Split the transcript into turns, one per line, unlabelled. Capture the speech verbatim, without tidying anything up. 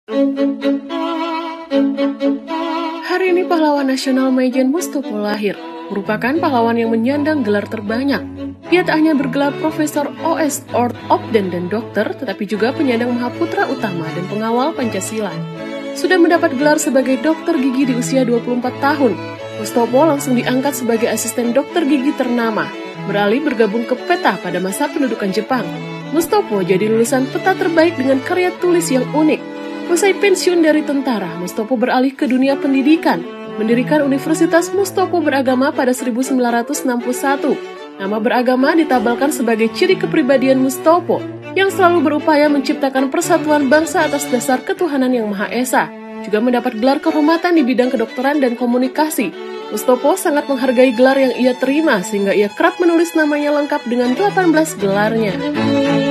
Hari ini pahlawan nasional Maijen Mustopo lahir, merupakan pahlawan yang menyandang gelar terbanyak. Ia tak hanya bergelar Profesor O S Orth Obden dan dokter, tetapi juga penyandang Mahaputra Utama dan pengawal Pancasila. Sudah mendapat gelar sebagai dokter gigi di usia dua puluh empat tahun, Mustopo langsung diangkat sebagai asisten dokter gigi ternama, beralih bergabung ke PETA pada masa pendudukan Jepang. Mustopo jadi lulusan PETA terbaik dengan karya tulis yang unik. Usai pensiun dari tentara, Mustopo beralih ke dunia pendidikan, mendirikan Universitas Mustopo Beragama pada seribu sembilan ratus enam puluh satu. Nama beragama ditabalkan sebagai ciri kepribadian Mustopo, yang selalu berupaya menciptakan persatuan bangsa atas dasar ketuhanan yang Maha Esa. Juga mendapat gelar kehormatan di bidang kedokteran dan komunikasi. Mustopo sangat menghargai gelar yang ia terima, sehingga ia kerap menulis namanya lengkap dengan delapan belas gelarnya.